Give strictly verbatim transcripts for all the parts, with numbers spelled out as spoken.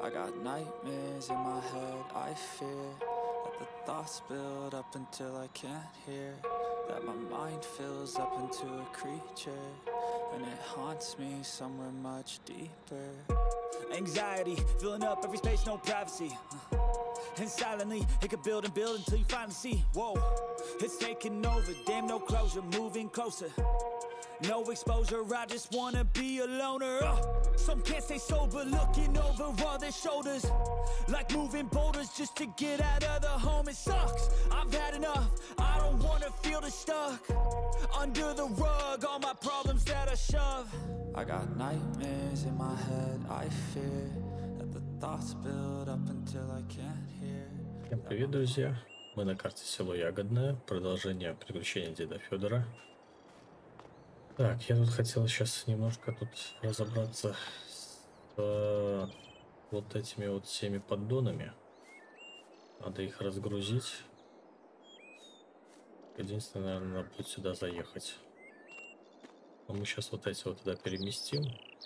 I got nightmares in my head, I fear that the thoughts build up until I can't hear, that my mind fills up into a creature, and it haunts me somewhere much deeper. Anxiety, filling up every space, no privacy. And silently, it could build and build until you finally see, whoa, it's taking over, damn no closure, moving closer. No exposure, I just wanna be a loner. uh, Some can't stay sober, looking over all their shoulders, like moving boulders just to get out of the home. It sucks, I've had enough, I don't wanna feel the stuck under the rug, all my problems that I shove. I got nightmares in my head, I fear that the thoughts build up until I can't hear. Всем привет, друзья! Мы на карте село Ягодное, продолжение приключений деда Федора. Так, я тут хотел сейчас немножко тут разобраться с э, вот этими вот всеми поддонами. Надо их разгрузить. Единственное, наверное, надо будет сюда заехать. Но мы сейчас вот эти вот туда переместим.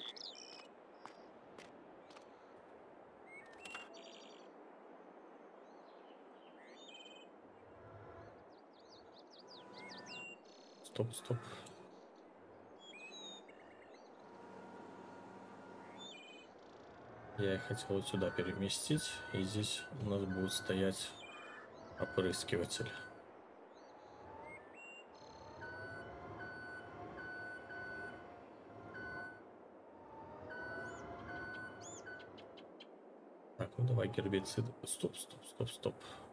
Стоп, стоп. Я их хотел вот сюда переместить, и здесь у нас будет стоять опрыскиватель. Так, ну давай гербицид. Стоп, стоп, стоп, стоп.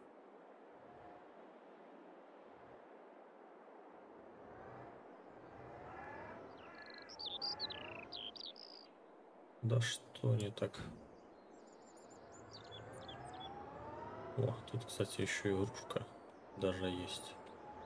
Да что не так? О, тут, кстати, еще и игрушка даже есть.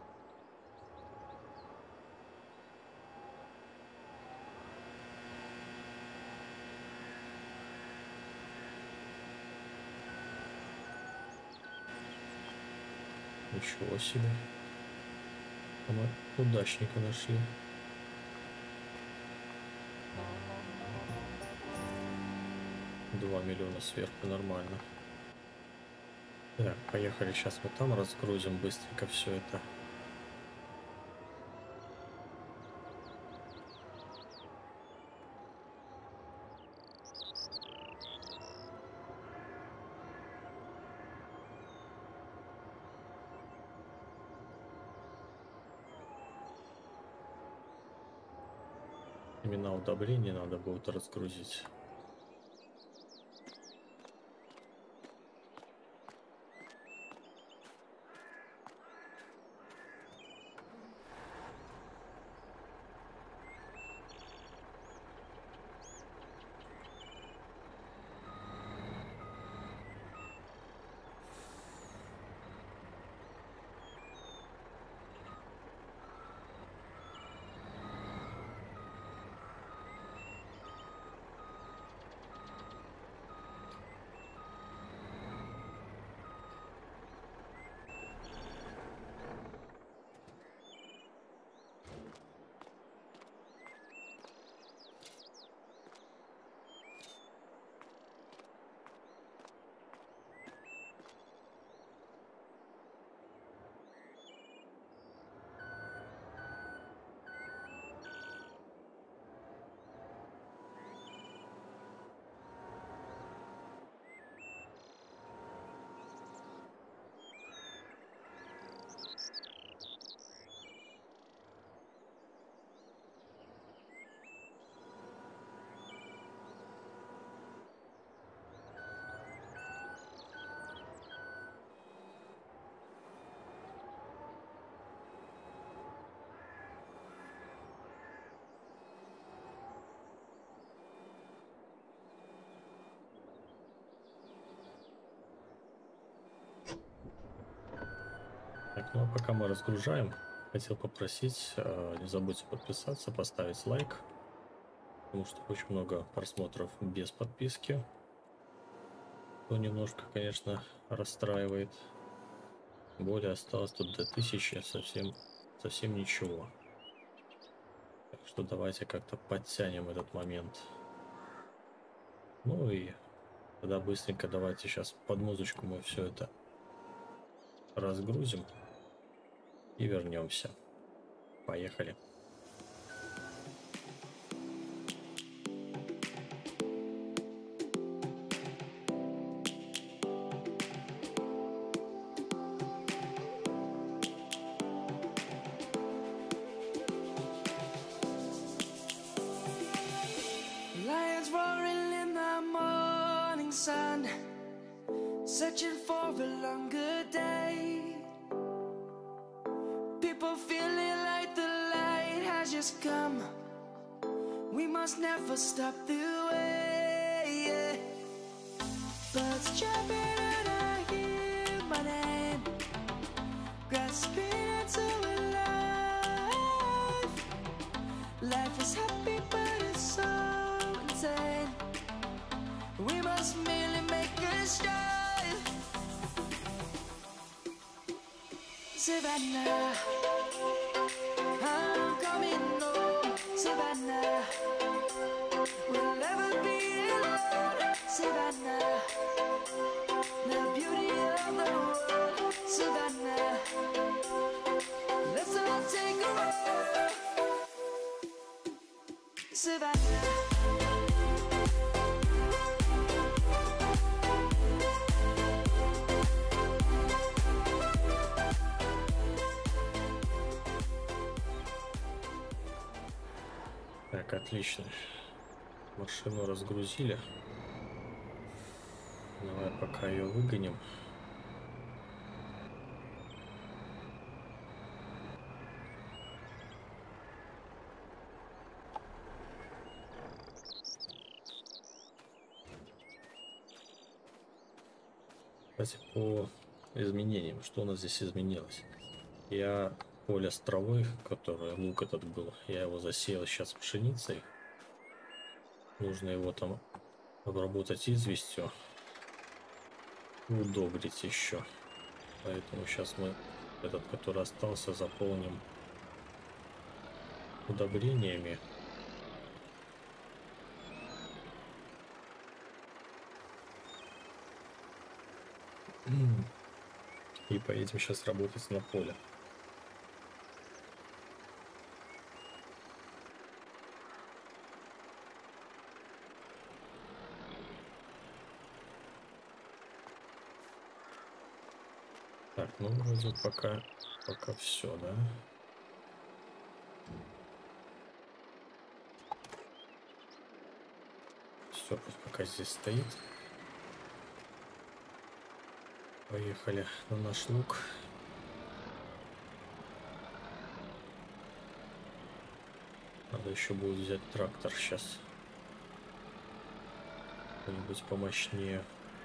Ничего себе. А мы удачника нашли. Два миллиона сверху, нормально. Так, поехали, сейчас мы там разгрузим быстренько все это. Именно удобрения надо будет разгрузить. Так, ну а пока мы разгружаем, хотел попросить, э, не забудьте подписаться, поставить лайк, потому что очень много просмотров без подписки, что немножко, конечно, расстраивает. Тем более осталось тут до тысячи, совсем, совсем ничего. Так что давайте как-то подтянем этот момент. Ну и Тогда быстренько давайте сейчас под музычку мы все это разгрузим и вернемся. Поехали. Lions roaring in the morning sun, searching for a longer day. People feeling like the light has just come. We must never stop the way. Yeah. Birds jumping and I hear my name, grasping into a life. Life is happy but it's so insane. We must merely make a start. Savannah, I'm coming home. Savannah, we'll never be alone. Savannah, the beauty of the world. Savannah, let's all take a walk. Savannah. Так, отлично. Машину разгрузили. Давай пока ее выгоним. Кстати, по изменениям, что у нас здесь изменилось? Я поле с травой, которое лук этот был, я его засеял сейчас пшеницей. Нужно его там обработать известью, удобрить еще. Поэтому сейчас мы этот, который остался, заполним удобрениями. И поедем сейчас работать на поле. Так, ну вроде пока, пока все, да? Все, пусть пока здесь стоит. Поехали на наш луг. Надо еще будет взять трактор сейчас. Какой-нибудь помощнее.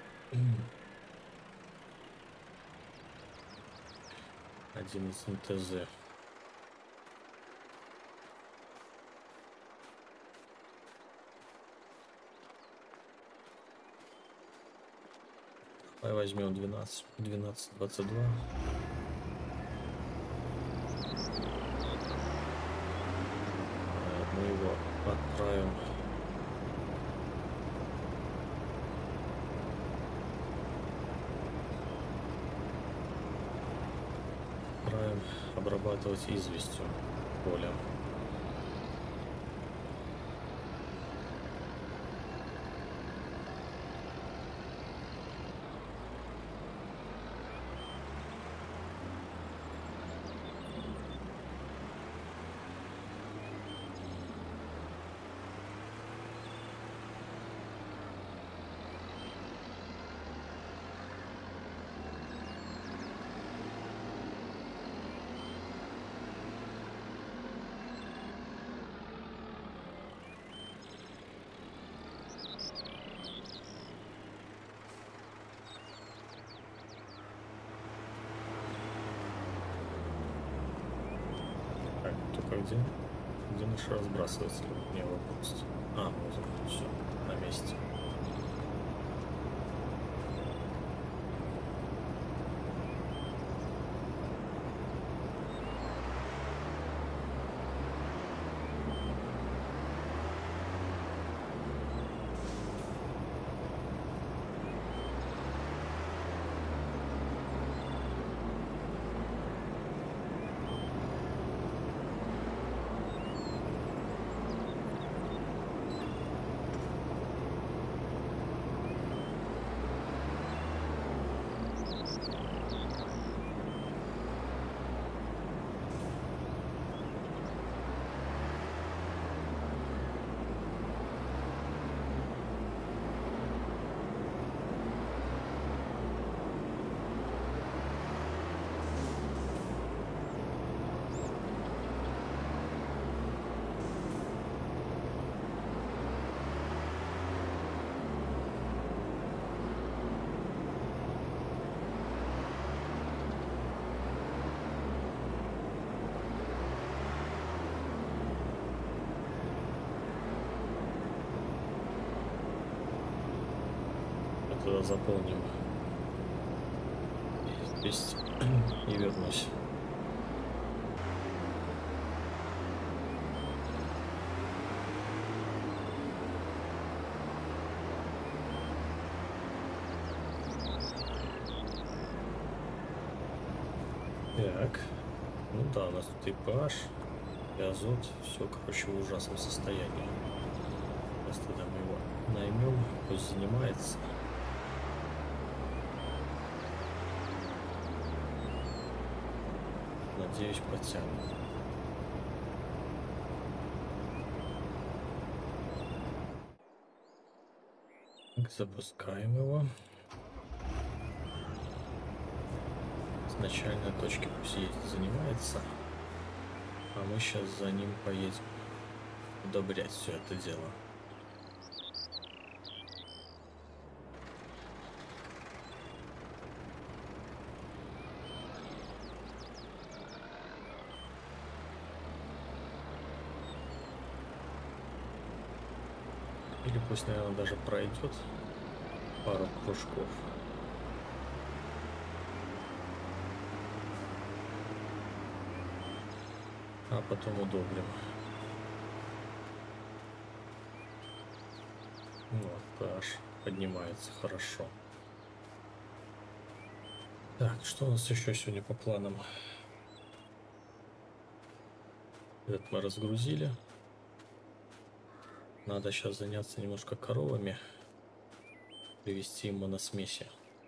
Один из эн тэ зэ. Давай возьмем двенадцать, двенадцать, двадцать два. Мы его отправим. Отправим обрабатывать известью поле. Так, только где? Где наш разбрасыватель? Не вопрос. А, вот он, все, на месте. туда заполним двести и вернусь. Так, ну да, у нас тут и pH, и азот, все, короче, в ужасном состоянии. Сейчас тогда мы его наймем, пусть занимается. Надеюсь, подтянет. Так, запускаем его. С начальной точки пусть ездит, занимается. А мы сейчас за ним поедем удобрять все это дело. Или пусть, наверное, даже пройдет пару кружков. А потом удобрим. Вот, pH поднимается хорошо. Так, что у нас еще сегодня по планам? Этот мы разгрузили. Надо сейчас заняться немножко коровами. Привести им моносмеси.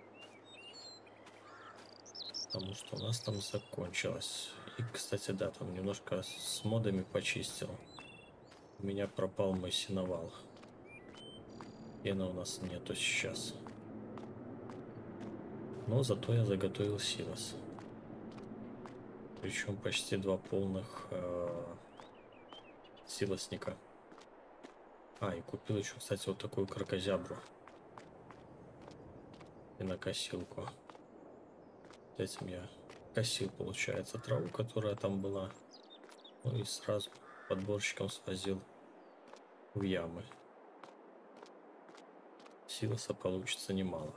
Потому что у нас там закончилось. И, кстати, да, там немножко с модами почистил. У меня пропал мой сеновал. Пена у нас нету сейчас. Но зато я заготовил силос. Причем почти два полных э, силосника. А, и купил еще, кстати, вот такую кракозябру. И на косилку. Этим я косил, получается, траву, которая там была. Ну и сразу подборщиком свозил в ямы. Силоса получится немало.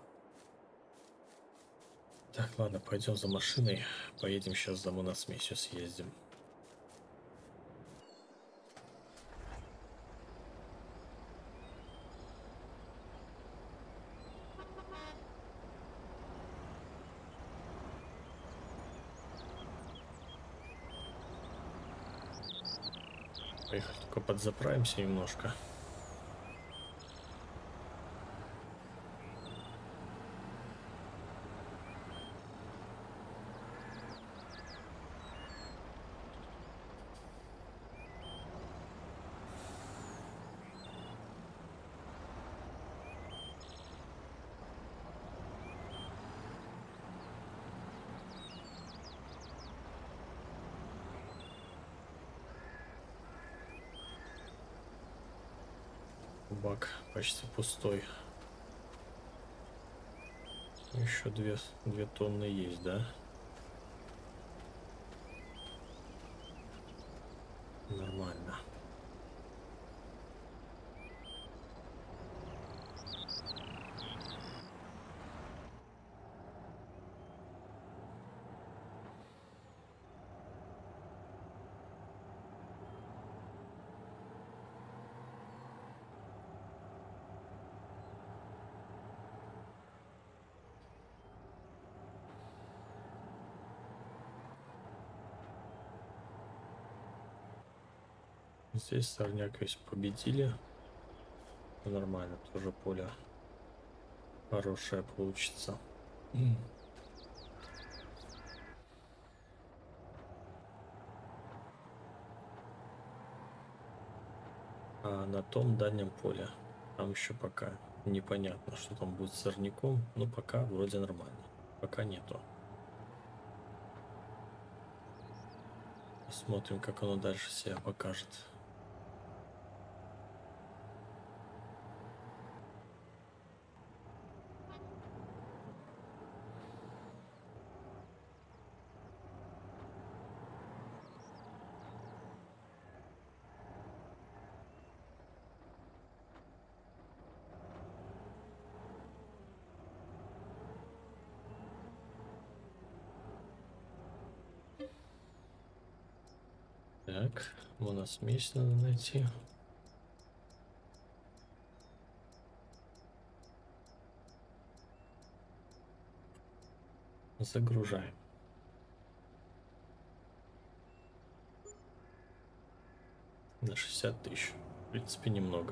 Так, ладно, пойдем за машиной. Поедем сейчас за моносмесью съездим. Поехали, только подзаправимся немножко. Бак почти пустой. Еще две, две тонны есть, да? Нормально. Здесь сорняк весь победили. Нормально, тоже поле хорошее получится. А на том дальнем поле там еще пока непонятно, что там будет с сорняком, но пока вроде нормально. Пока нету. Посмотрим, как оно дальше себя покажет. Так, у нас месяц надо найти. Загружаем. На шестьдесят тысяч. В принципе, немного.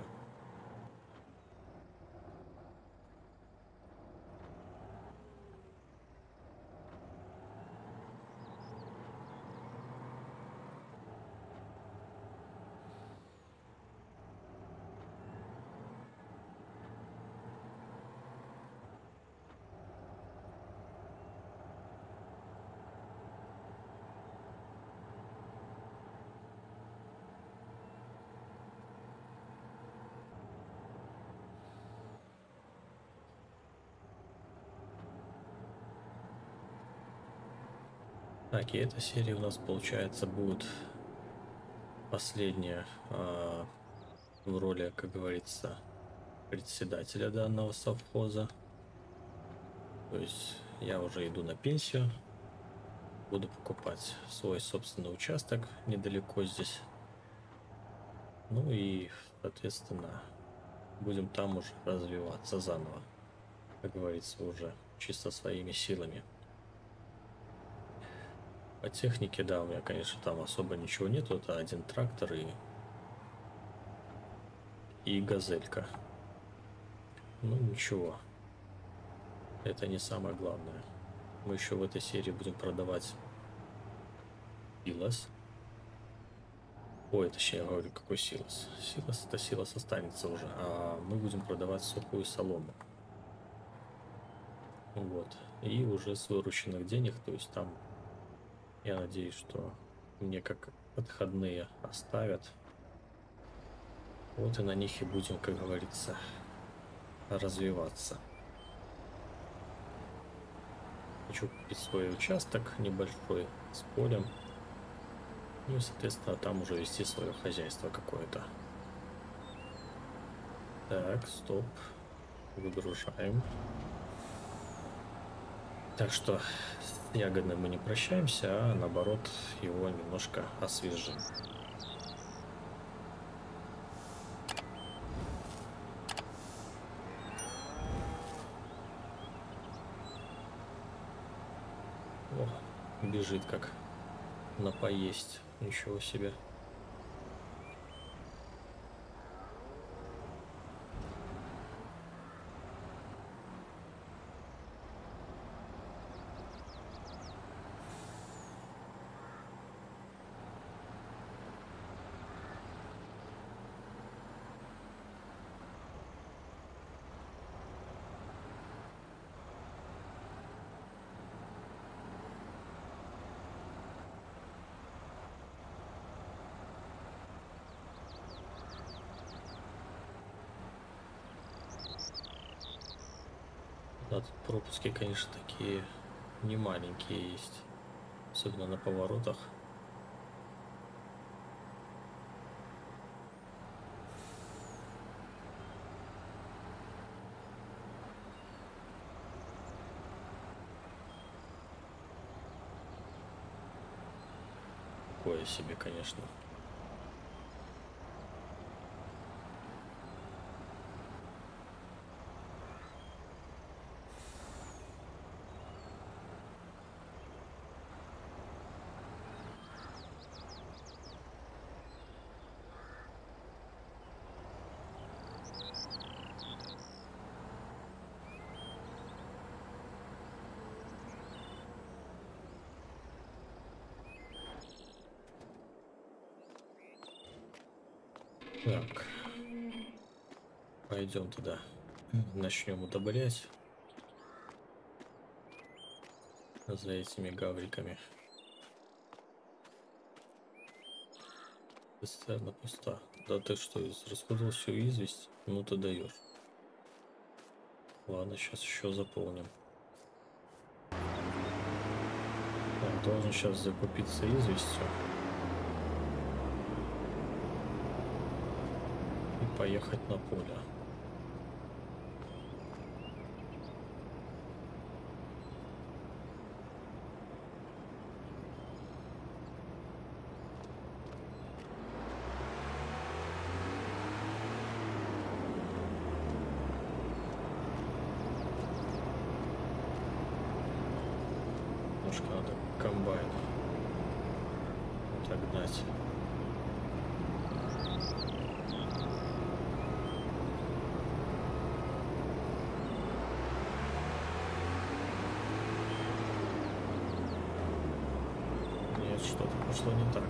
Так, и эта серия у нас, получается, будет последняя а, в роли, как говорится, председателя данного совхоза. То есть я уже иду на пенсию. Буду покупать свой собственный участок недалеко здесь. Ну и, соответственно, будем там уже развиваться заново. Как говорится, уже чисто своими силами. По технике, да, у меня, конечно, там особо ничего нету. Это один трактор и, и газелька. Ну, ничего. Это не самое главное. Мы еще в этой серии будем продавать силос. Ой, точнее, я говорю, какой силос? Силос, это силос останется уже. А мы будем продавать сухую солому. Вот. И уже с вырученных денег, то есть там, я надеюсь, что мне как отходные оставят. Вот и на них и будем, как говорится, развиваться. Хочу купить свой участок небольшой с полем. Ну и, соответственно, там уже вести свое хозяйство какое-то. Так, стоп. Выгружаем. Так что с ягодным мы не прощаемся, а наоборот его немножко освежим. О, бежит как на поесть. Ничего себе. Да, тут пропуски, конечно, такие не маленькие есть, особенно на поворотах. Такое себе, конечно. Так, пойдем туда, начнем удобрять за этими гавриками. Цистерна пуста. Да ты что, расходовал всю известь? Ну ты даешь. Ладно, сейчас еще заполним. Он должен сейчас закупиться известью. И поехать на поле. немножко надо комбайн отогнать. Нет, что-то пошло не так.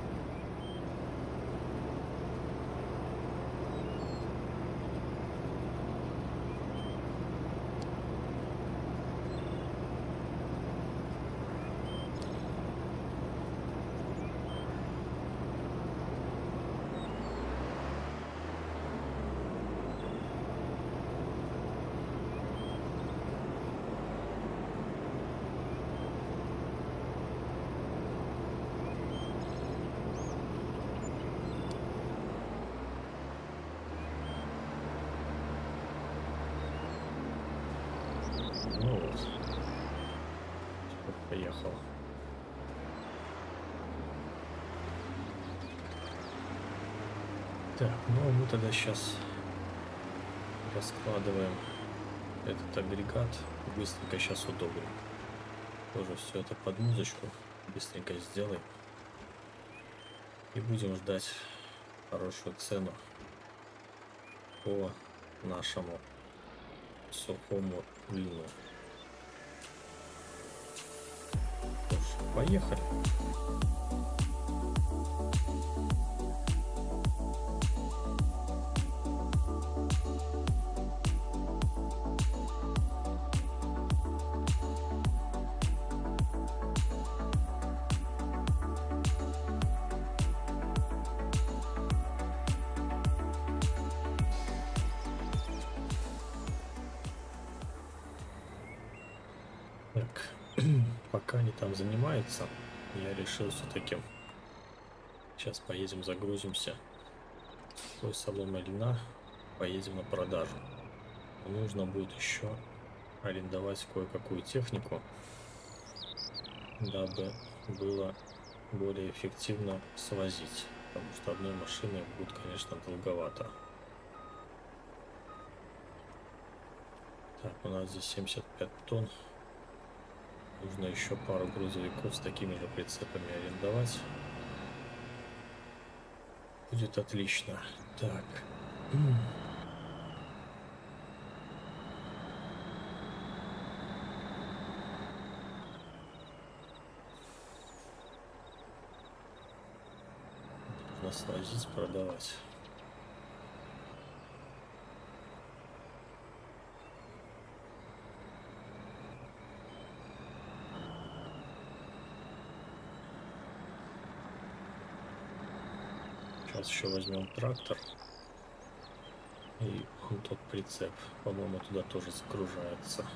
Ну вот. Теперь поехал. Так, ну мы тогда сейчас раскладываем этот агрегат. Быстренько сейчас удобно. Тоже все это под музычку. Быстренько сделаем. И будем ждать хорошую цену по нашему сухому льну. Что ж, поехали. Так, пока они там занимаются, я решил все-таки сейчас поедем, загрузимся той соломой льна, поедем на продажу. Нужно будет еще арендовать кое-какую технику, дабы было более эффективно свозить, потому что одной машины будет, конечно, долговато. Так, у нас здесь семьдесят пять тонн. Нужно еще пару грузовиков с такими же прицепами арендовать. Будет отлично. Так. Нужно свозить, продавать. Сейчас еще возьмем трактор и он тот прицеп, по-моему, туда тоже загружается.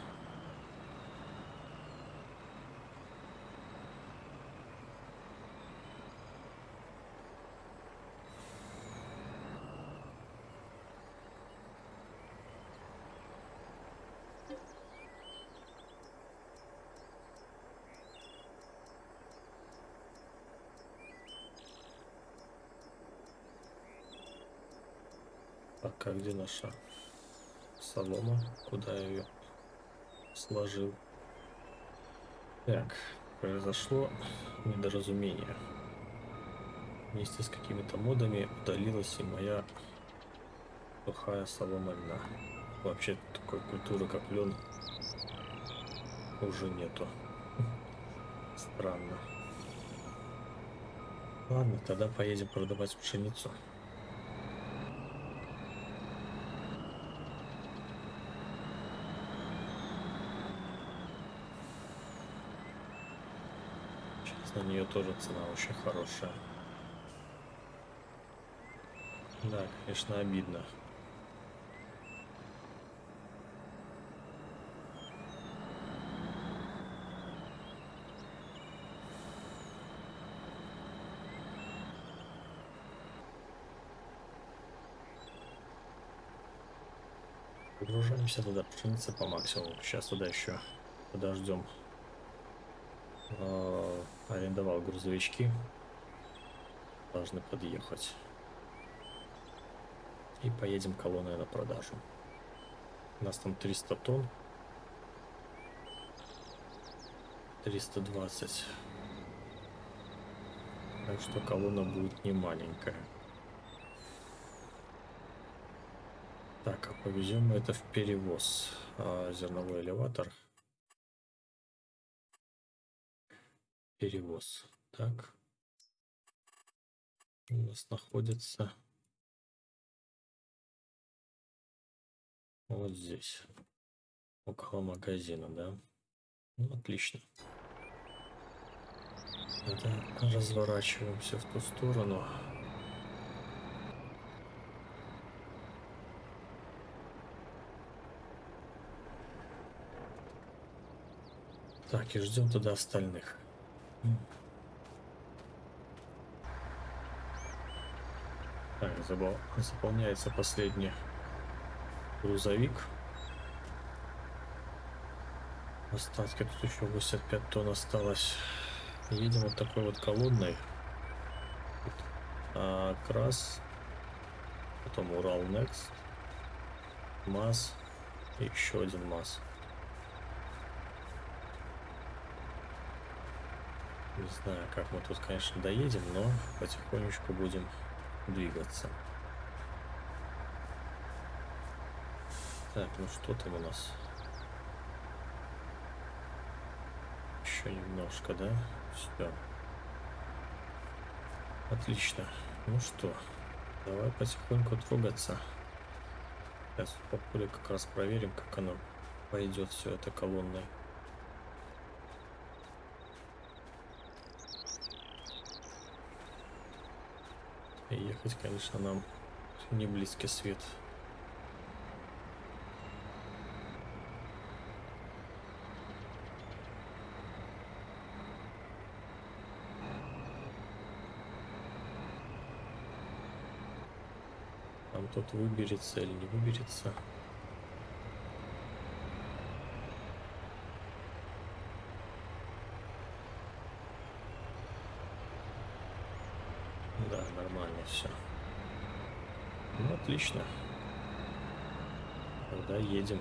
Пока где наша солома, куда я ее сложил? Так, произошло недоразумение. Вместе с какими-то модами удалилась и моя сухая солома льна. Вообще такой культуры, как лен, уже нету. Странно. Ладно, тогда поедем продавать пшеницу. На нее тоже цена очень хорошая. Да, конечно, обидно. Погружаемся туда, пшеница по максимуму. Сейчас туда еще подождем. Арендовал грузовички, должны подъехать и поедем колонной на продажу. У нас там триста тонн. триста двадцать. Так что колонна будет не маленькая. Так, а повезем мы это в перевоз. А, зерновой элеватор. Перевоз. Так. У нас находится вот здесь. Около магазина, да? Ну, отлично. Это разворачиваемся в ту сторону. Так, и ждем туда остальных. Так, забыл. Заполняется последний грузовик. Остатки тут еще восемьдесят пять тонн осталось. Едем вот такой вот колонной. А, Крас, потом Урал Next, МАЗ и еще один МАЗ. Не знаю, как мы тут, конечно, доедем, но потихонечку будем двигаться. Так, ну что там у нас? Еще немножко, да? Все. Отлично. Ну что, давай потихоньку трогаться. Сейчас по поле как раз проверим, как оно пойдет все это колонной. И ехать, конечно, нам не близкий свет. Там тут выберется или не выберется. Да, нормально все. Ну, отлично. Тогда едем.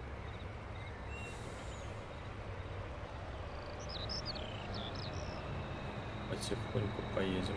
Потихоньку поедем.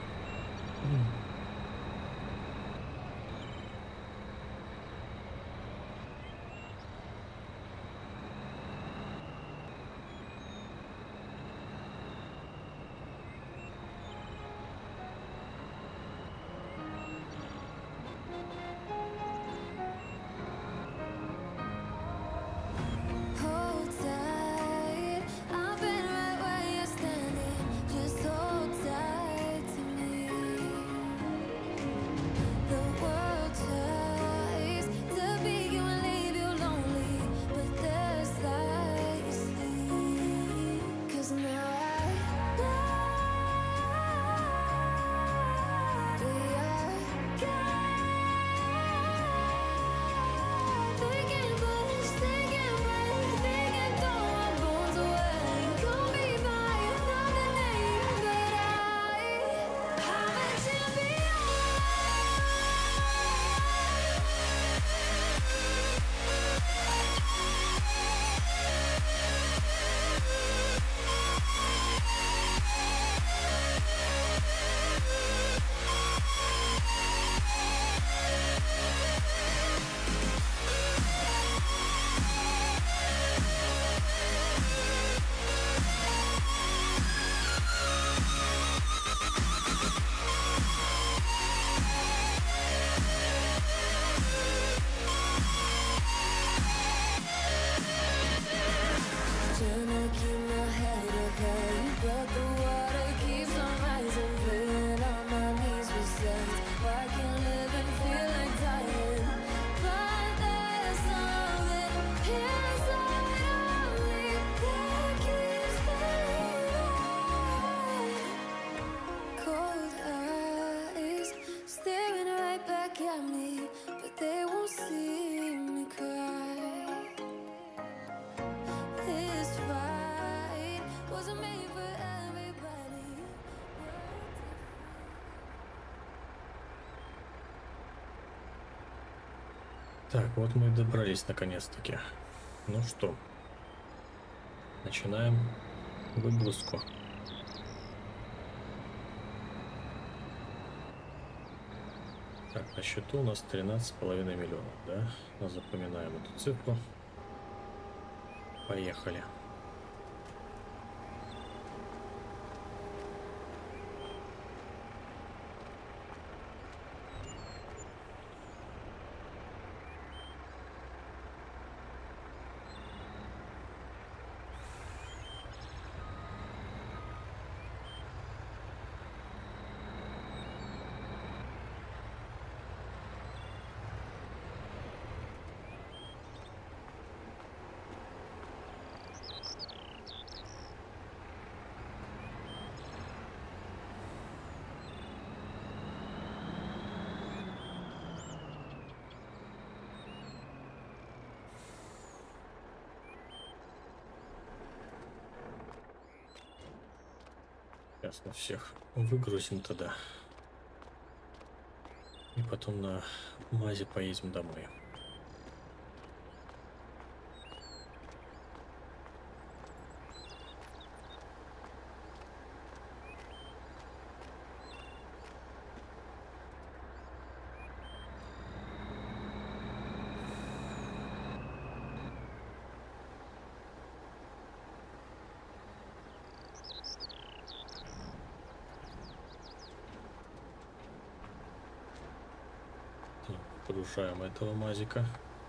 Так, вот мы и добрались наконец-таки. Ну что, начинаем выгрузку. Так, на счету у нас тринадцать с половиной миллионов, да? Запоминаем эту цифру. Поехали. Сейчас мы всех выгрузим тогда. И потом на МАЗе поедем домой. Погружаем этого мазика.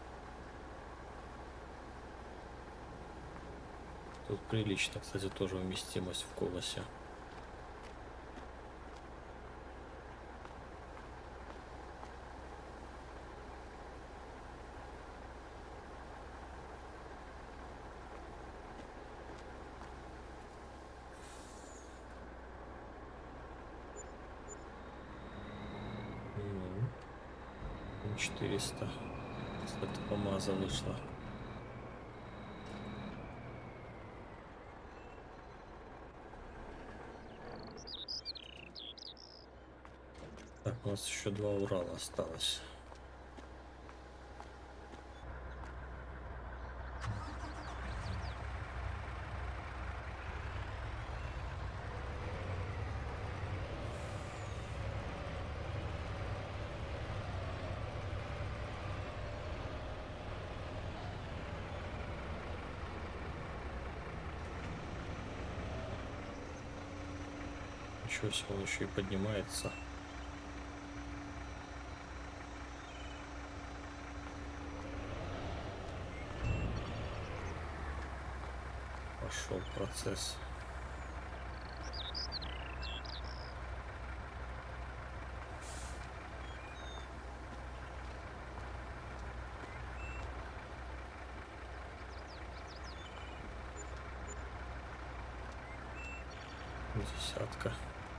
Тут прилично, кстати, тоже вместимость в колосе. четыреста с этого МАЗа вышло. Так, у нас еще два Урала осталось. Ничего себе, он еще и поднимается. Пошел процесс. Десятка.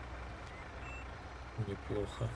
Неплохо.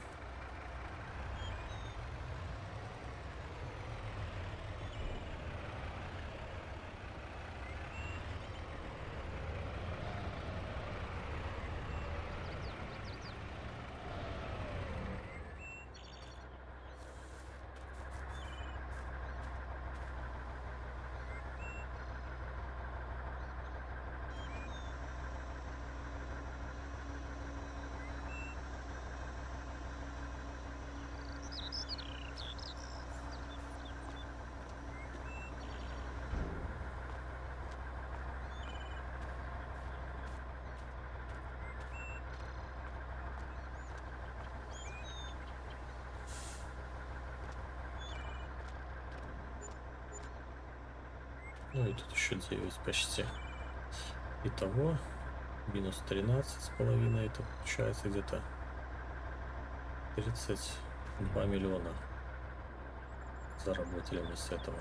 Ну и тут еще девять почти. Итого минус тринадцать с половиной, это получается где-то тридцать два миллиона заработали мы с этого.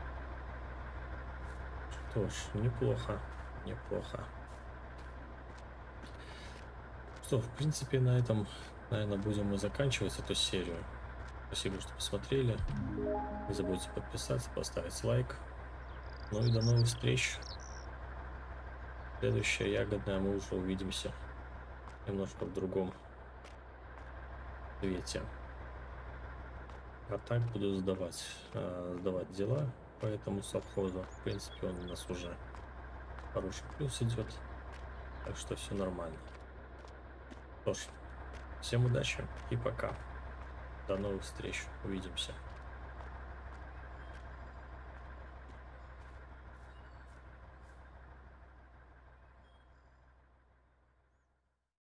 Что ж, неплохо, неплохо. Что, в принципе, на этом, наверное, будем мы заканчивать эту серию. Спасибо, что посмотрели. Не забудьте подписаться, поставить лайк. Ну и до новых встреч. Следующая ягодная, мы уже увидимся немножко в другом цвете. А так буду сдавать, э, сдавать дела по этому совхозу. В принципе, он у нас уже хороший плюс идет. Так что все нормально. Что ж, всем удачи и пока. До новых встреч. Увидимся.